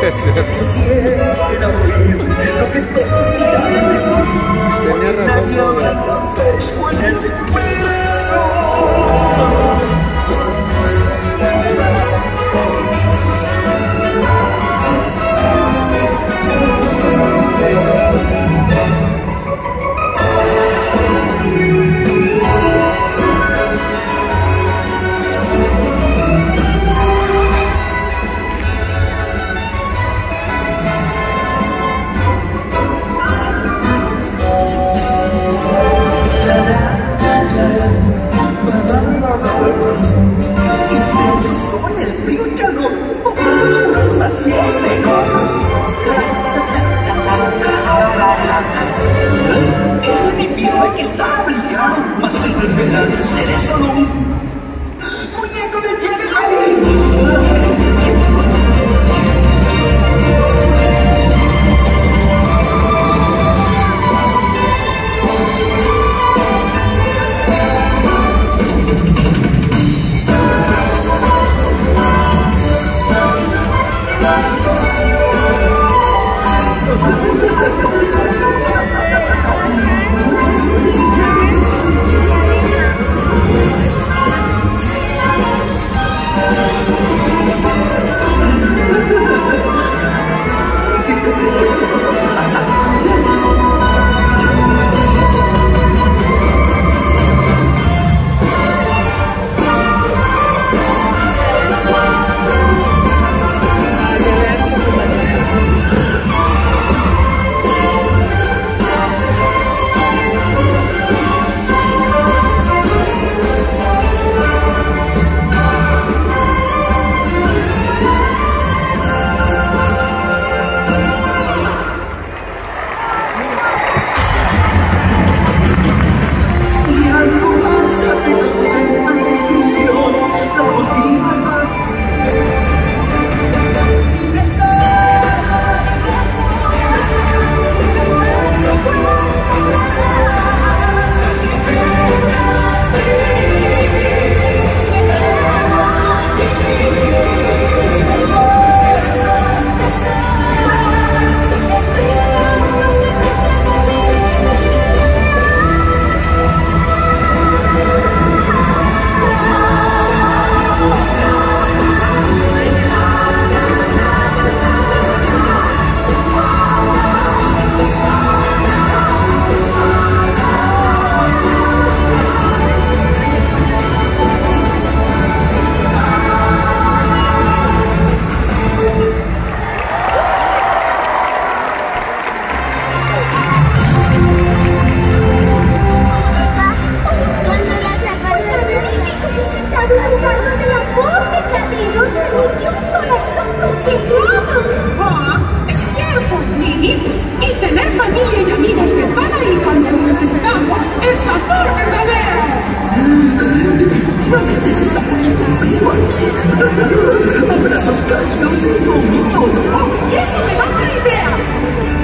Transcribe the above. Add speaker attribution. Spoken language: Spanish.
Speaker 1: Quisiera oír lo que todos dirán de mí. Nadie habla tan fresco en el video. Intensos son el frío y calor, pongamos juntos así es mejor. En el invierno hay que estar abrigado, mas en el verano seré solo un muñeco de nieve feliz.
Speaker 2: Abrazos cálidos y conmigo. ¡Eso me da una idea!